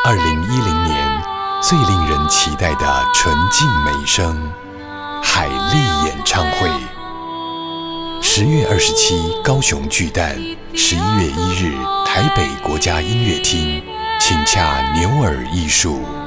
2010年最令人期待的纯净美声——海莉演唱会。10月27高雄巨蛋，11月1日台北国家音乐厅，请洽牛耳艺术。